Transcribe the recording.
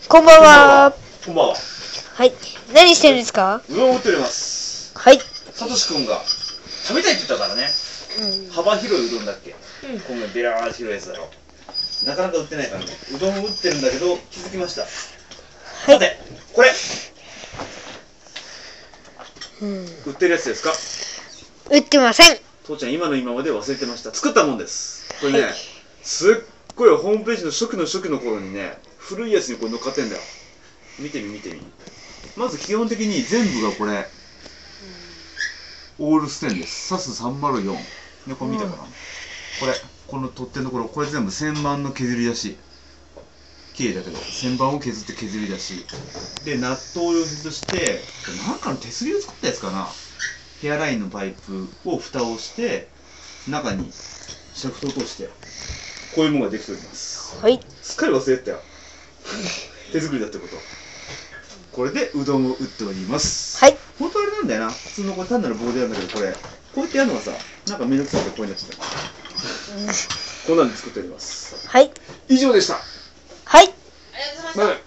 こんばんは。 こんばんは。 はい。何してるんですか？ うどんを売っております。 はい。 さとしくんが食べたいって言ったからね。幅広いうどんだっけ。こんなベラー広いやつだろ。なかなか売ってないからね。うどんを売ってるんだけど気づきました。さて、これ。売ってるやつですか？ 売ってません。 父ちゃん今の今まで忘れてました。作ったもんです。これね、すっごいホームページの初期の頃にね、古いやつにこれ乗っかってんだよ。見てみ。まず基本的に全部がこれ、オールステンです。サス304。で、これ見たかな、この取っ手のところ、これ全部旋盤の削り出し。綺麗だけど、旋盤を削って削り出し。で、ナットを溶接して、なんかの手すりを作ったやつかな。ヘアラインのパイプを蓋をして、中にシャフトを通して、こういうものができております。 はい。 すっかり忘れてたよ。手作りだってこと。これでうどんを打っております。 はい。 本当あれなんだよな。普通のこれ単なる棒でやるんだけど、こうやってやるのがさ、なんかめんどくさいからこういうのやってた。こんなんで作っております。 はい。 以上でした。 はい。 まだ